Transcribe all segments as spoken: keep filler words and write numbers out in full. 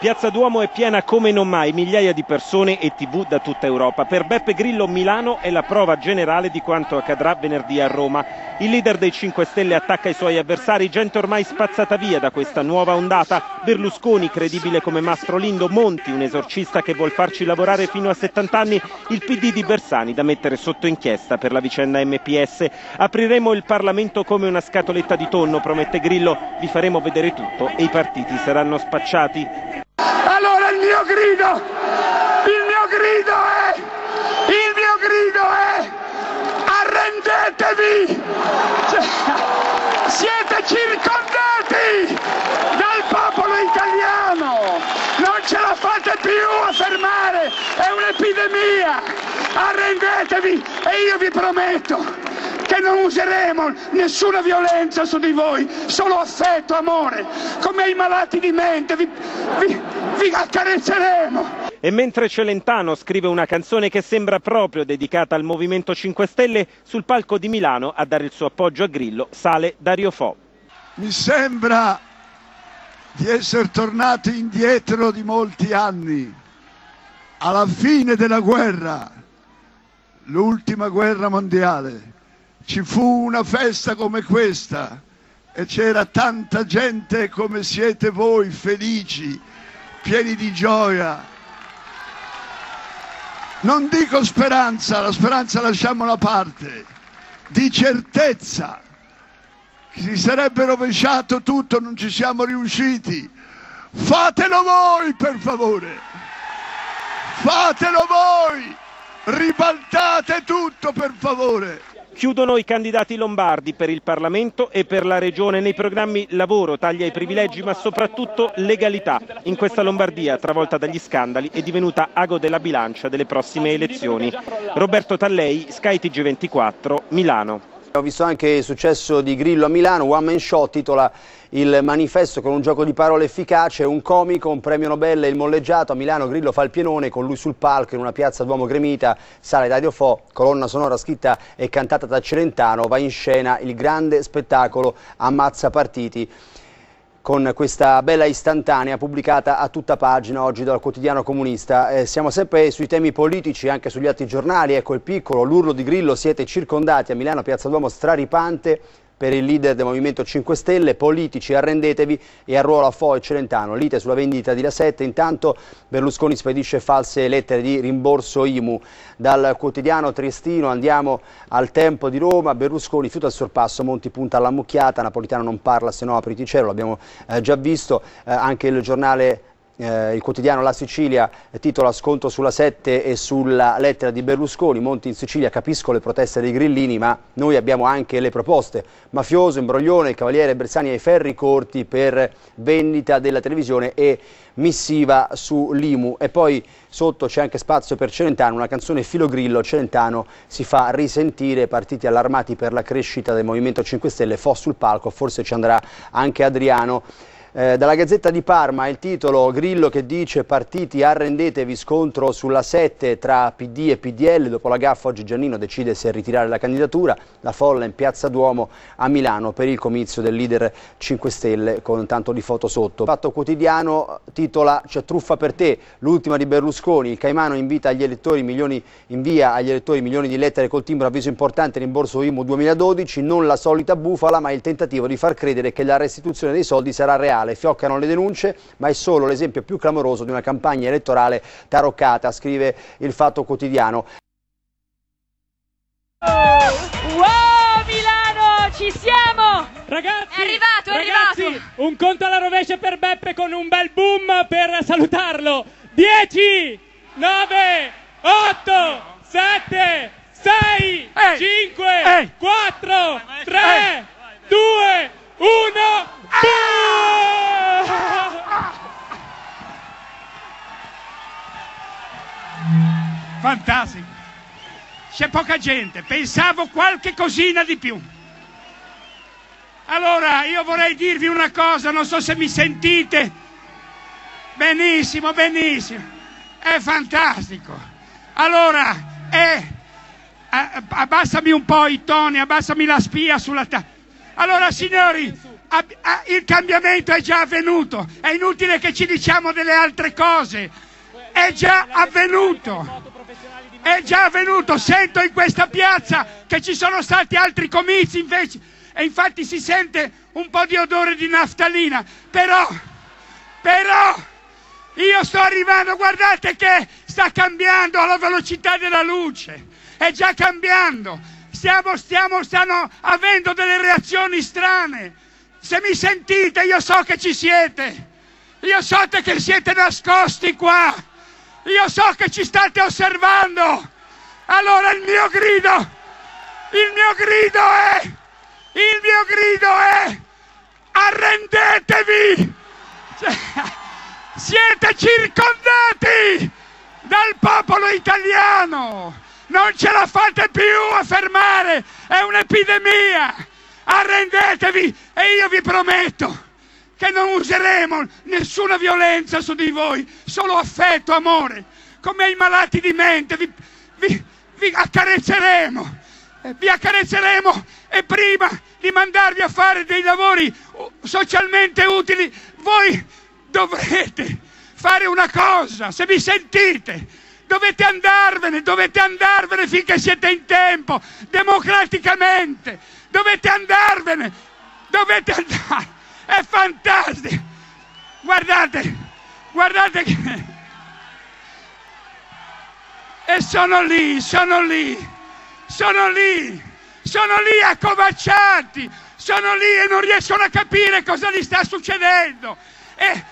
Piazza Duomo è piena come non mai, migliaia di persone e tivù da tutta Europa. Per Beppe Grillo Milano è la prova generale di quanto accadrà venerdì a Roma. Il leader dei cinque Stelle attacca i suoi avversari, gente ormai spazzata via da questa nuova ondata. Berlusconi, credibile come Mastro Lindo, Monti, un esorcista che vuol farci lavorare fino a settanta anni, il P D di Bersani da mettere sotto inchiesta per la vicenda M P S. Apriremo il Parlamento come una scatoletta di tonno, promette Grillo, vi faremo vedere tutto e i partiti saranno spacciati. Allora il mio grido, il mio grido è, il mio grido è, arrendetevi, siete circondati dal popolo italiano, non ce la fate più a fermare, è un'epidemia, arrendetevi e io vi prometto che non useremo nessuna violenza su di voi, solo affetto, amore, come ai malati di mente, vi, vi, vi accarezzeremo. E mentre Celentano scrive una canzone che sembra proprio dedicata al Movimento cinque Stelle, sul palco di Milano a dare il suo appoggio a Grillo sale Dario Fo. Mi sembra di essere tornati indietro di molti anni, alla fine della guerra, l'ultima guerra mondiale. Ci fu una festa come questa e c'era tanta gente come siete voi, felici, pieni di gioia. Non dico speranza, la speranza lasciamo da parte, di certezza. Si sarebbe rovesciato tutto, non ci siamo riusciti. Fatelo voi, per favore. Fatelo voi. Ribaltate tutto, per favore. Chiudono i candidati lombardi per il Parlamento e per la Regione. Nei programmi lavoro, taglia ai privilegi, ma soprattutto legalità. In questa Lombardia, travolta dagli scandali, è divenuta ago della bilancia delle prossime elezioni. Roberto Tallei, Sky T G ventiquattro, Milano. Ho visto anche il successo di Grillo a Milano, One Man Show titola il manifesto con un gioco di parole efficace, un comico, un premio Nobel e il molleggiato. A Milano Grillo fa il pienone con lui sul palco in una piazza Duomo gremita, sale Dario Fo, colonna sonora scritta e cantata da Celentano, va in scena il grande spettacolo Ammazza Partiti, con questa bella istantanea pubblicata a tutta pagina oggi dal Quotidiano Comunista. Eh, siamo sempre sui temi politici, anche sugli altri giornali. Ecco il piccolo, l'urlo di Grillo, siete circondati a Milano, Piazza Duomo straripante per il leader del Movimento cinque Stelle, politici arrendetevi, e arruola Fo e Celentano, lite sulla vendita di La sette. Intanto Berlusconi spedisce false lettere di rimborso I M U. Dal Quotidiano Triestino andiamo al Tempo di Roma, Berlusconi fiuta il sorpasso, Monti punta alla mucchiata, Napolitano non parla se no apriti cielo, l'abbiamo eh, già visto, eh, anche il giornale Eh, il quotidiano La Sicilia eh, titola scontro sulla sette e sulla lettera di Berlusconi. Monti in Sicilia, capisco le proteste dei grillini ma noi abbiamo anche le proposte. Mafioso, imbroglione, il cavaliere Bersani ai ferri corti per vendita della televisione e missiva sull'I M U. E poi sotto c'è anche spazio per Celentano, una canzone filo Grillo. Celentano si fa risentire, partiti allarmati per la crescita del Movimento cinque Stelle, Fo sul palco, forse ci andrà anche Adriano. Eh, dalla Gazzetta di Parma il titolo, Grillo che dice partiti arrendetevi, scontro sulla sette tra P D e P D L, dopo la gaffa oggi Giannino decide se ritirare la candidatura, la folla in Piazza Duomo a Milano per il comizio del leader cinque Stelle con tanto di foto sotto. Fatto Quotidiano titola c'è truffa per te, l'ultima di Berlusconi, il Caimano invita agli elettori milioni, invia agli elettori milioni di lettere col timbro avviso importante rimborso I M U duemiladodici, non la solita bufala ma il tentativo di far credere che la restituzione dei soldi sarà reale. Fioccano le denunce, ma è solo l'esempio più clamoroso di una campagna elettorale taroccata, scrive il Fatto Quotidiano. Wow, Milano, ci siamo! Ragazzi, è arrivato, è ragazzi, arrivato! Un conto alla rovescia per Beppe con un bel boom per salutarlo. dieci, nove, otto, sette, sei, cinque, quattro, tre, due, uno... Fantastico, c'è poca gente, pensavo qualche cosina di più. Allora io vorrei dirvi una cosa, non so se mi sentite. Benissimo, benissimo, è fantastico. Allora, è, abbassami un po' i toni, abbassami la spia sulla ta... allora signori, il cambiamento è già avvenuto, è inutile che ci diciamo delle altre cose, è già avvenuto, è già avvenuto. Sento in questa piazza che ci sono stati altri comizi invece, e infatti si sente un po' di odore di naftalina, però, però io sto arrivando, guardate che sta cambiando alla velocità della luce, è già cambiando, stiamo, stiamo, stanno avendo delle reazioni strane. Se mi sentite, io so che ci siete, io so che siete nascosti qua, io so che ci state osservando. Allora il mio grido, il mio grido è, il mio grido è, arrendetevi! Siete circondati dal popolo italiano, non ce la fate più a fermare, è un'epidemia, arrendetevi e io vi prometto che non useremo nessuna violenza su di voi, solo affetto, amore, come ai malati di mente, vi, vi, vi accarezzeremo, vi accarezzeremo e prima di mandarvi a fare dei lavori socialmente utili, voi dovrete fare una cosa, se vi sentite, dovete andarvene, dovete andarvene finché siete in tempo, democraticamente, dovete andarvene, dovete andare, è fantastico, guardate, guardate che... E sono lì, sono lì, sono lì, sono lì accovacciati, sono lì e non riescono a capire cosa gli sta succedendo. E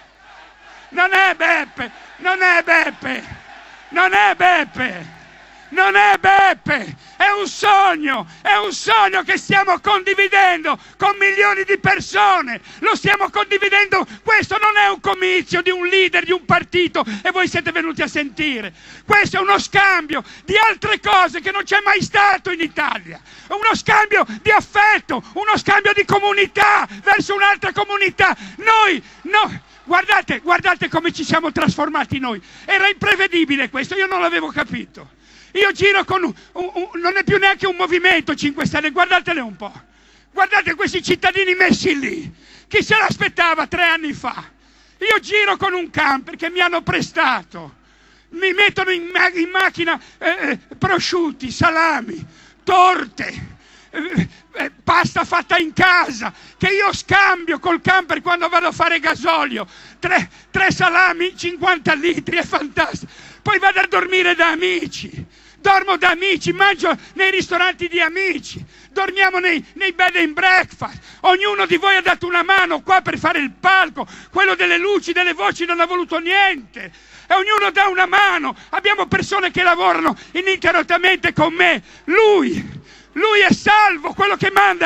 non è Beppe, non è Beppe, non è Beppe, non è Beppe, è un sogno, è un sogno che stiamo condividendo con milioni di persone, lo stiamo condividendo, questo non è un comizio di un leader di un partito e voi siete venuti a sentire, questo è uno scambio di altre cose che non c'è mai stato in Italia, uno scambio di affetto, uno scambio di comunità verso un'altra comunità, noi, no, guardate, guardate come ci siamo trasformati noi, era imprevedibile questo, io non l'avevo capito. Io giro con un, un, un, non è più neanche un movimento cinque Stelle, guardatele un po', guardate questi cittadini messi lì, chi se l'aspettava tre anni fa? Io giro con un camper che mi hanno prestato, mi mettono in, ma in macchina eh, prosciutti, salami, torte, eh, eh, pasta fatta in casa, che io scambio col camper quando vado a fare gasolio, tre, tre salami, cinquanta litri, è fantastico, poi vado a dormire da amici. Dormo da amici, mangio nei ristoranti di amici, dormiamo nei, nei bed and breakfast, ognuno di voi ha dato una mano qua per fare il palco, quello delle luci, delle voci non ha voluto niente, e ognuno dà una mano, abbiamo persone che lavorano ininterrottamente con me, lui, lui è Salvo, quello che manda,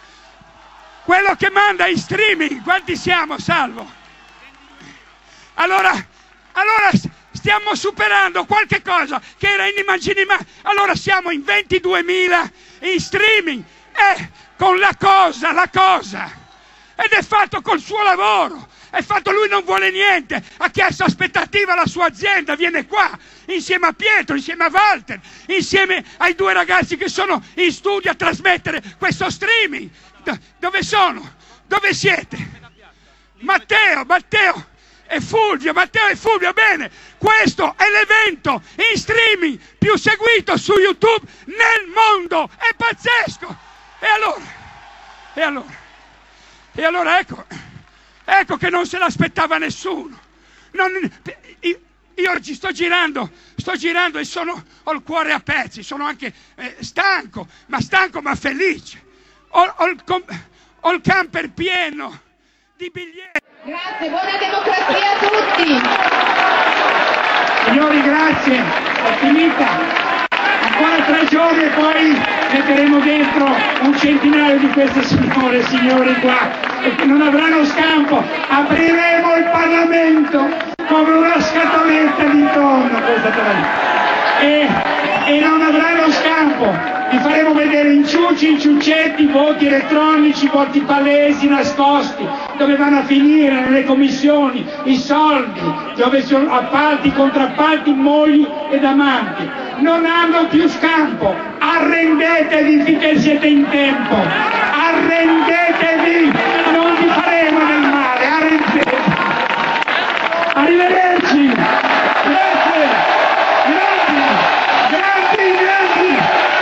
quello che manda in streaming, quanti siamo Salvo? Allora, allora... stiamo superando qualche cosa che era inimmaginabile. Allora siamo in ventiduemila in streaming e con la cosa, la cosa. Ed è fatto col suo lavoro. È fatto, lui non vuole niente. Ha chiesto aspettativa alla sua azienda, viene qua insieme a Pietro, insieme a Walter, insieme ai due ragazzi che sono in studio a trasmettere questo streaming. Dove sono? Dove siete? Matteo, Matteo. E Fulvio, Matteo e Fulvio, bene, questo è l'evento in streaming più seguito su YouTube nel mondo, è pazzesco! E allora, e allora, e allora ecco, ecco che non se l'aspettava nessuno. Non, io, io oggi sto girando, sto girando e sono, ho il cuore a pezzi, sono anche eh, stanco, ma stanco ma felice. Ho, ho, il, ho il camper pieno di biglietti. Grazie, buona democrazia a tutti! Signori, grazie, è finita. Ancora tre giorni e poi metteremo dentro un centinaio di queste signore e signori qua, e non avranno scampo. Apriremo il Parlamento come una scatoletta d'intorno questa torre. E, e non avranno scampo. Vi faremo vedere inciuci, inciuccetti, voti elettronici, voti palesi, nascosti, dove vanno a finire nelle commissioni, i soldi, dove sono appalti, contrappalti, mogli ed amanti. Non hanno più scampo, arrendetevi finché siete in tempo, arrendetevi. arrendetevi, non vi faremo del male, arrendetevi. Arrivederci, grazie, grandi, grandi, grandi.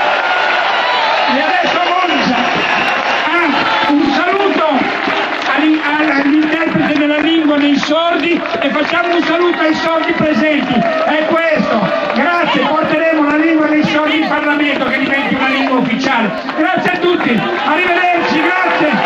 E adesso Monza. Ah, un saluto all'interprete della lingua dei sordi e facciamo un saluto ai sordi presenti. È questo, grazie, porteremo la lingua dei sordi in Parlamento che diventi una lingua ufficiale. Grazie a tutti, arrivederci, grazie.